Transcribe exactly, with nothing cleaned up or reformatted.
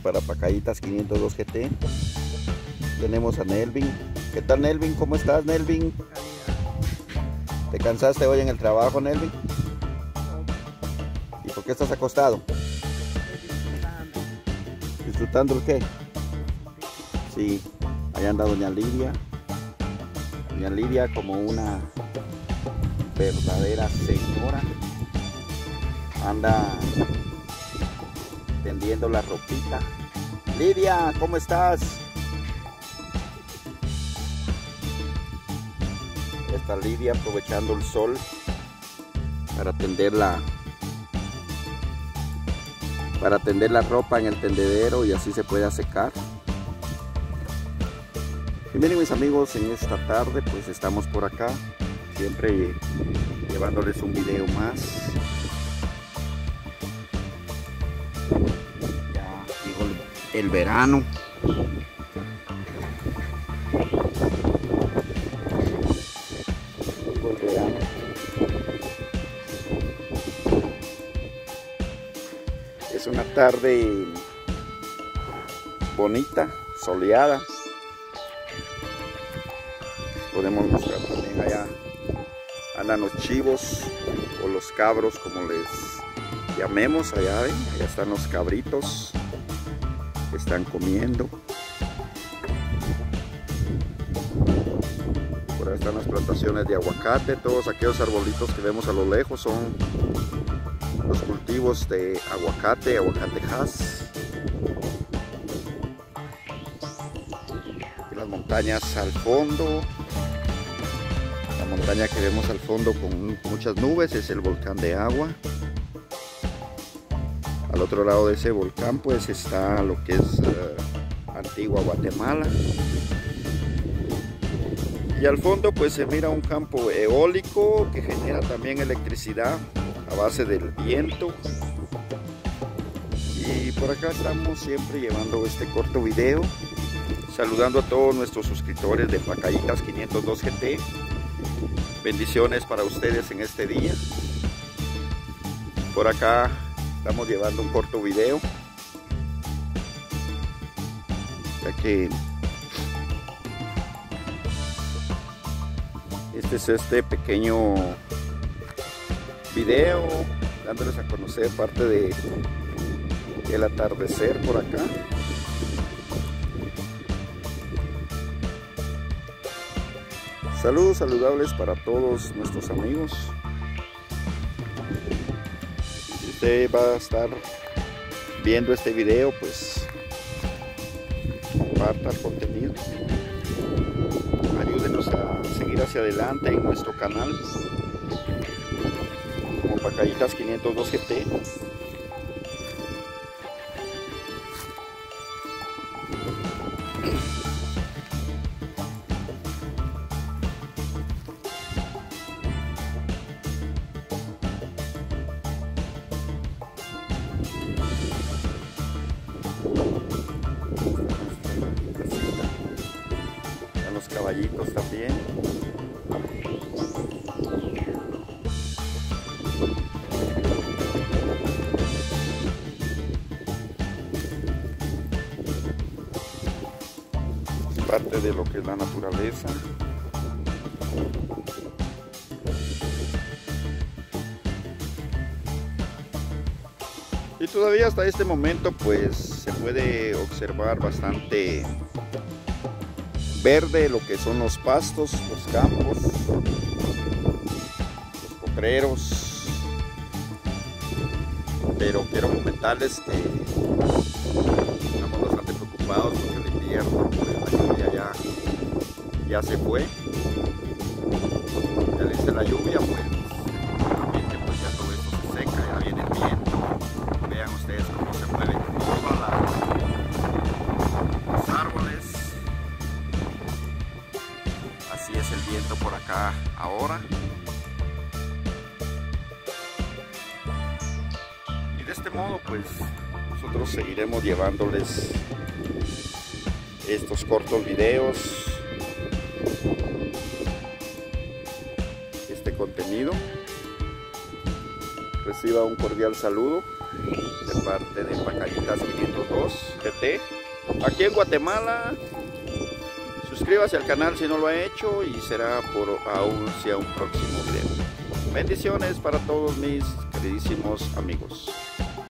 para Pacaitas quinientos dos G T. Tenemos a Nelvin. ¿Qué tal, Nelvin? ¿Cómo estás, Nelvin? ¿Te cansaste hoy en el trabajo, Nelvin? ¿Y por qué estás acostado? ¿Disfrutando el qué? Sí, allá anda doña Lidia. Doña Lidia como una verdadera señora. Anda tendiendo la ropita. Lidia, ¿cómo estás? Está Lidia aprovechando el sol para tender la para tender la ropa en el tendedero y así se pueda secar. Y miren, mis amigos, en esta tarde pues estamos por acá, siempre llevándoles un video más. Ya llegó el, el verano. Llegó el verano. Es una tarde bonita, soleada. Podemos mostrar también allá andan los chivos o los cabros, como les llamemos. Allá ven, allá están los cabritos que están comiendo. Por ahí están las plantaciones de aguacate. Todos aquellos arbolitos que vemos a lo lejos son los cultivos de aguacate, aguacatejas. Y las montañas al fondo. La montaña que vemos al fondo con muchas nubes es el volcán de Agua. Al otro lado de ese volcán pues está lo que es uh, Antigua Guatemala. Y al fondo pues se mira un campo eólico que genera también electricidad a base del viento. Y por acá estamos siempre llevando este corto video, saludando a todos nuestros suscriptores de Pacaitas quinientos dos G T. Bendiciones para ustedes en este día. Por acá estamos llevando un corto video, ya que este es este pequeño video dándoles a conocer parte de el atardecer por acá. Saludos saludables para todos nuestros amigos. Si usted va a estar viendo este video, pues comparta el contenido. Ayúdenos a seguir hacia adelante en nuestro canal como Pacaitas quinientos dos G T. Los caballitos también. Es parte de lo que es la naturaleza. Y todavía hasta este momento pues se puede observar bastante verde lo que son los pastos, los campos, los potreros. Pero quiero comentarles que estamos bastante preocupados porque el invierno, pues, la lluvia ya, ya se fue. Ya le hice la lluvia, pues obviamente pues ya todo esto se seca, ya viene el viento. Vean ustedes cómo se mueven todas las, los árboles. Así es el viento por acá ahora. Y de este modo pues nosotros seguiremos llevándoles estos cortos videos, este contenido. Reciba un cordial saludo de parte de Pacaritas quinientos dos G T aquí en Guatemala. Suscríbase al canal si no lo ha hecho y será por aún sea un próximo video. Bendiciones para todos mis queridísimos amigos.